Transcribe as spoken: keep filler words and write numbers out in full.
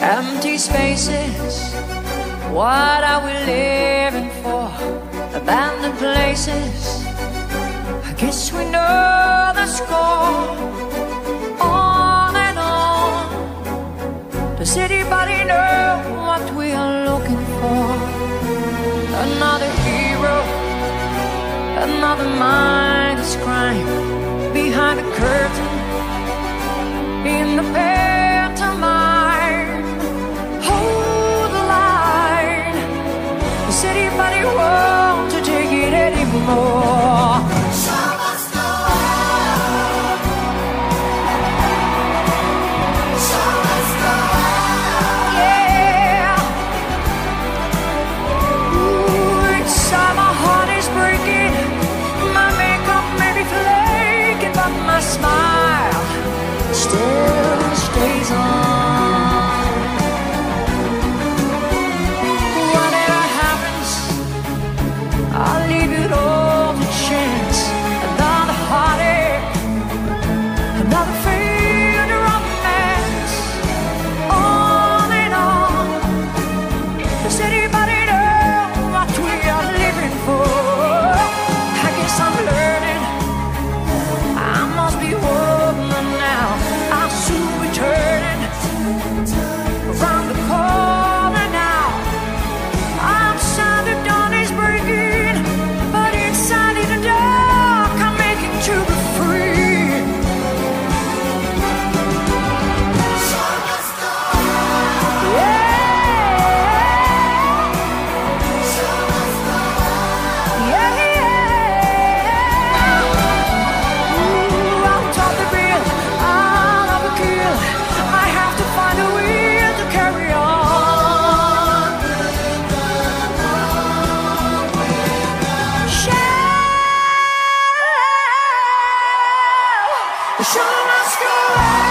Empty spaces, what are we living for? Abandoned places, I guess we know the score. On and on, does anybody know what we are looking for? Another hero, another mindless crime, behind the curtain, in the pantomime. Hold the line, does anybody want to take it anymore? Show must go on. Show must go on. Yeah. Ooh, inside my heart is breaking. My makeup may be flaking, but my smile still stays on. Whatever happens, I'll leave it all to chance. Another heartache, another failed romance. On and on, does anybody know what we are living for? I guess I'm learning, I must be woman now. I'll soon be turning around the corner now. Outside the dawn is breaking, but inside in the dark I'm making to be free. Show must go on. Yeah. Show must go on. Yeah, yeah. Ooh, I'll top the bill, I'll have a kill. I have to find a will to carry on. Show, the show must go on.